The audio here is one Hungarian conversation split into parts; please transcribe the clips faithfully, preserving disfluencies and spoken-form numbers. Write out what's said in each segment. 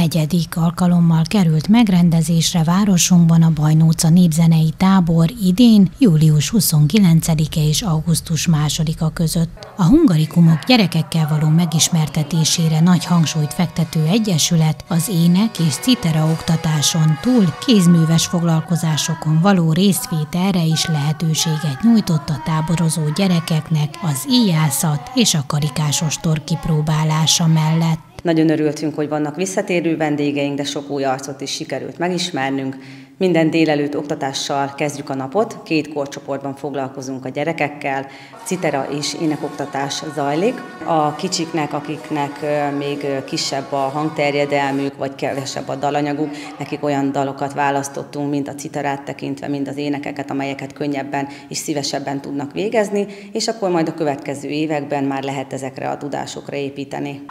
negyedik alkalommal került megrendezésre városunkban a Bajnóca népzenei tábor idén július huszonkilencedike és augusztus másodika között. A Hungarikumok gyerekekkel való megismertetésére nagy hangsúlyt fektető egyesület az ének és citera oktatáson túl kézműves foglalkozásokon való részvételre is lehetőséget nyújtott a táborozó gyerekeknek az íjászat és a karikásostor kipróbálása mellett. Nagyon örültünk, hogy vannak visszatérő vendégeink, de sok új arcot is sikerült megismernünk. Minden délelőtt oktatással kezdjük a napot, két korcsoportban foglalkozunk a gyerekekkel, citera és énekoktatás zajlik. A kicsiknek, akiknek még kisebb a hangterjedelmük, vagy kevesebb a dalanyaguk, nekik olyan dalokat választottunk, mint a citerát tekintve, mind az énekeket, amelyeket könnyebben és szívesebben tudnak végezni, és akkor majd a következő években már lehet ezekre a tudásokra építeni.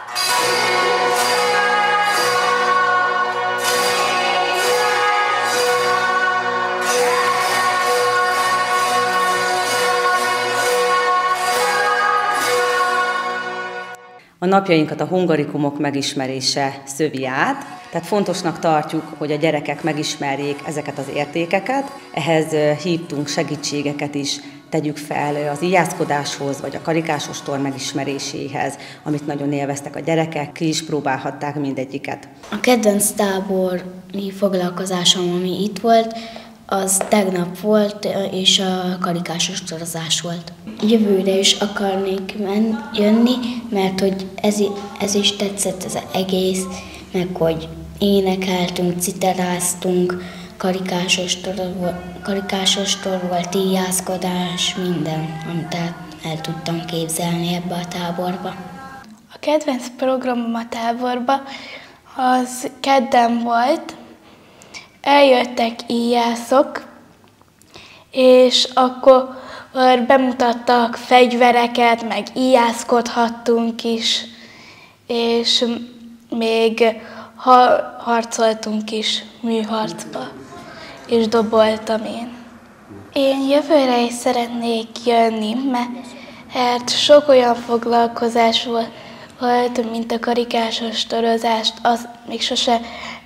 A napjainkat a hungarikumok megismerése szövi át, tehát fontosnak tartjuk, hogy a gyerekek megismerjék ezeket az értékeket. Ehhez hívtunk segítségeket is, tegyük fel az íjászkodáshoz, vagy a karikásostor megismeréséhez, amit nagyon élveztek a gyerekek, ki is próbálhatták mindegyiket. A kedvenc tábori foglalkozásom, ami itt volt, az tegnap volt, és a karikásostorozás volt. Jövőre is akarnék men- jönni, mert hogy ez, ez is tetszett az egész, meg hogy énekeltünk, citeráztunk, karikásostor, karikásostor volt, íjászkodás, minden, amit el, el tudtam képzelni ebbe a táborba. A kedvenc programom a táborba az kedden volt, eljöttek íjászok, és akkor bemutattak fegyvereket, meg íjászkodhattunk is, és még ha- harcoltunk is műharcba, és doboltam én. Én jövőre is szeretnék jönni, mert sok olyan foglalkozás volt, mint a karikásostorozást, az még sose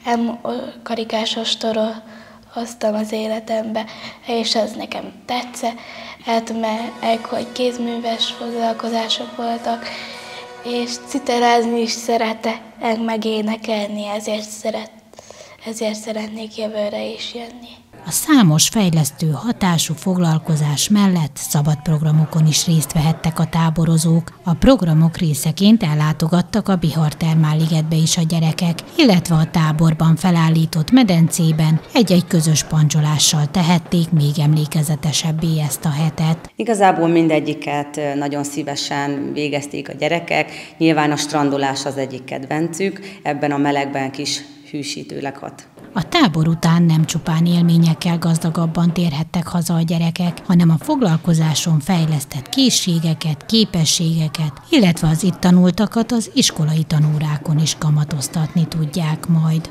karikásostoroztam az életembe, és ez nekem tetszett, meg hogy kézműves foglalkozások voltak, és citerázni is szeretek, meg énekelni, ezért, szeret, ezért szeretnék jövőre is jönni. A számos fejlesztő hatású foglalkozás mellett szabad programokon is részt vehettek a táborozók. A programok részeként ellátogattak a Bihar Termálligetbe is a gyerekek, illetve a táborban felállított medencében egy-egy közös pancsolással tehették még emlékezetesebbé ezt a hetet. Igazából mindegyiket nagyon szívesen végezték a gyerekek, nyilván a strandolás az egyik kedvencük, ebben a melegben kis hűsítőleg hat. A tábor után nem csupán élményekkel gazdagabban térhettek haza a gyerekek, hanem a foglalkozáson fejlesztett készségeket, képességeket, illetve az itt tanultakat az iskolai tanórákon is kamatoztatni tudják majd.